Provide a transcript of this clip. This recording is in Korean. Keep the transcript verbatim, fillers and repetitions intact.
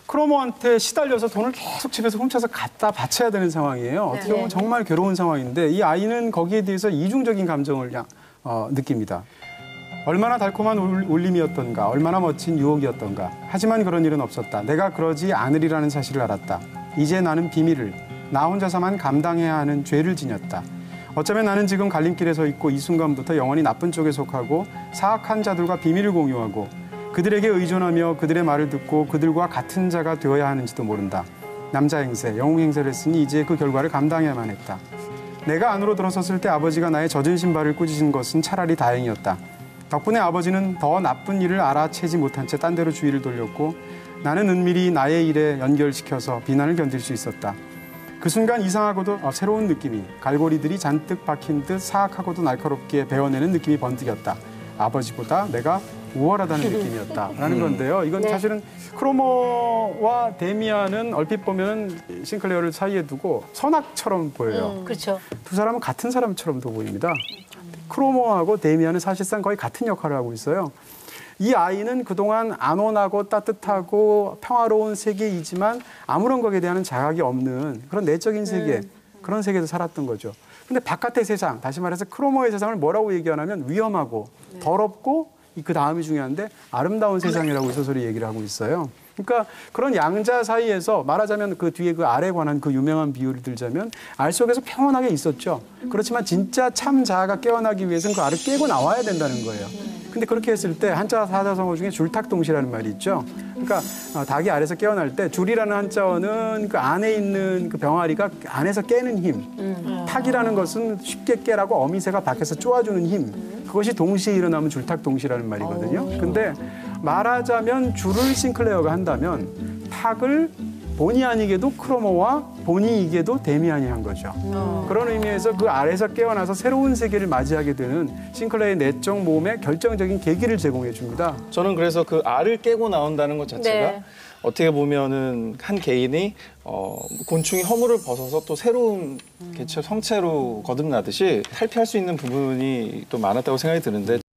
크로모한테 시달려서 돈을 계속 집에서 훔쳐서 갖다 바쳐야 되는 상황이에요. 어떻게 보면 정말 괴로운 상황인데 이 아이는 거기에 대해서 이중적인 감정을 어, 느낍니다. 얼마나 달콤한 울림이었던가, 얼마나 멋진 유혹이었던가. 하지만 그런 일은 없었다. 내가 그러지 않으리라는 사실을 알았다. 이제 나는 비밀을, 나 혼자서만 감당해야 하는 죄를 지녔다. 어쩌면 나는 지금 갈림길에 서 있고 이 순간부터 영원히 나쁜 쪽에 속하고 사악한 자들과 비밀을 공유하고 그들에게 의존하며 그들의 말을 듣고 그들과 같은 자가 되어야 하는지도 모른다. 남자 행세, 영웅 행세를 했으니 이제 그 결과를 감당해야만 했다. 내가 안으로 들어섰을 때 아버지가 나의 젖은 신발을 꾸짖은 것은 차라리 다행이었다. 덕분에 아버지는 더 나쁜 일을 알아채지 못한 채 딴 데로 주의를 돌렸고 나는 은밀히 나의 일에 연결시켜서 비난을 견딜 수 있었다. 그 순간 이상하고도 새로운 느낌이 갈고리들이 잔뜩 박힌 듯 사악하고도 날카롭게 베어내는 느낌이 번뜩였다. 아버지보다 내가 우월하다는 느낌이었다라는 건데요. 이건 네. 사실은 크로모와 데미안은 얼핏 보면 싱클레어를 사이에 두고 선악처럼 보여요. 음, 그렇죠. 두 사람은 같은 사람처럼도 보입니다. 크로모하고 데미안은 사실상 거의 같은 역할을 하고 있어요. 이 아이는 그동안 안온하고 따뜻하고 평화로운 세계이지만 아무런 것에 대한 자각이 없는 그런 내적인 세계, 음. 그런 세계에서 살았던 거죠. 근데 바깥의 세상, 다시 말해서 크로모의 세상을 뭐라고 얘기하냐면 위험하고 네. 더럽고 그 다음이 중요한데 아름다운 세상이라고 소설이 얘기를 하고 있어요. 그러니까 그런 양자 사이에서 말하자면 그 뒤에 그 알에 관한 그 유명한 비유를 들자면 알 속에서 평온하게 있었죠. 그렇지만 진짜 참 자아가 깨어나기 위해서는 그 알을 깨고 나와야 된다는 거예요. 근데 그렇게 했을 때 한자 사자성어 중에 줄탁동시라는 말이 있죠. 그러니까 닭이 알에서 깨어날 때 줄이라는 한자어는 그 안에 있는 그 병아리가 안에서 깨는 힘. 음. 탁이라는 것은 쉽게 깨라고 어미새가 밖에서 쪼아주는 힘. 그것이 동시에 일어나면 줄탁동시라는 말이거든요. 근데 말하자면 줄을 싱클레어가 한다면 탁을 본의 아니게도 크로모와 본의 이게도 데미안이 한 거죠. 음. 그런 의미에서 그 아래에서 깨어나서 새로운 세계를 맞이하게 되는 싱클레어의 내적 모험에 결정적인 계기를 제공해 줍니다. 저는 그래서 그 알을 깨고 나온다는 것 자체가 네. 어떻게 보면은 한 개인이 어, 곤충이 허물을 벗어서 또 새로운 개체, 성체로 거듭나듯이 탈피할 수 있는 부분이 또 많았다고 생각이 드는데